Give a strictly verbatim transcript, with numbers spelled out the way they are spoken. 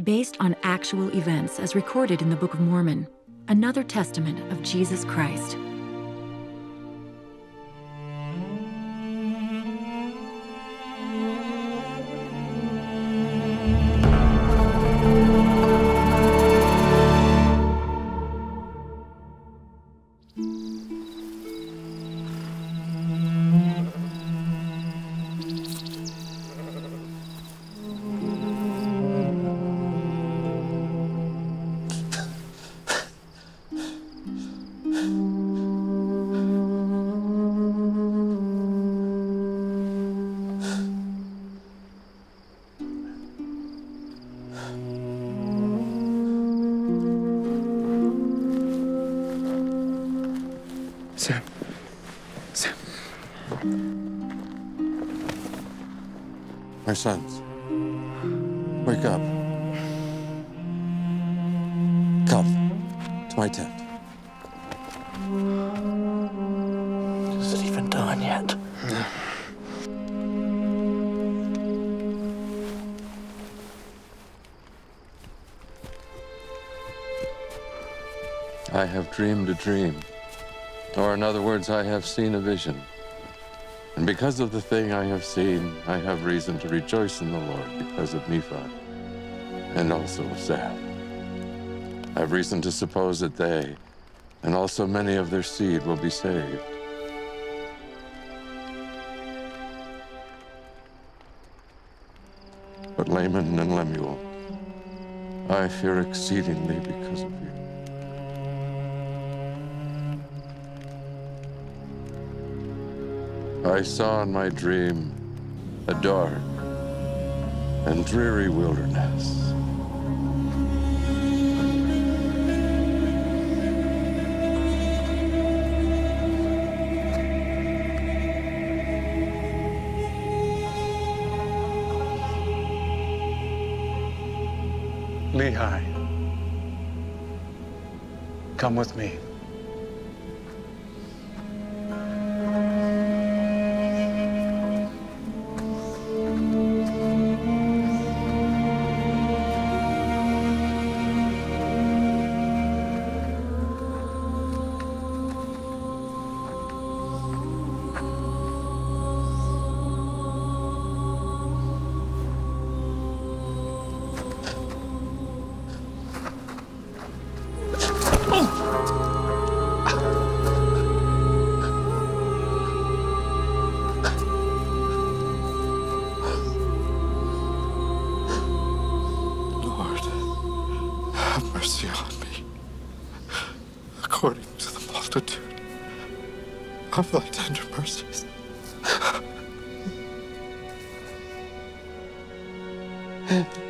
based on actual events as recorded in the Book of Mormon, another testament of Jesus Christ. Sam. Sam. My sons, wake up. Come to my tent. Is it even done yet? No. I have dreamed a dream. Or in other words, I have seen a vision. And because of the thing I have seen, I have reason to rejoice in the Lord because of Nephi and also of Sam. I have reason to suppose that they, and also many of their seed, will be saved. But Laman and Lemuel, I fear exceedingly because of you. I saw in my dream a dark and dreary wilderness. Lehi, come with me. Have mercy on me, according to the multitude of thy tender mercies.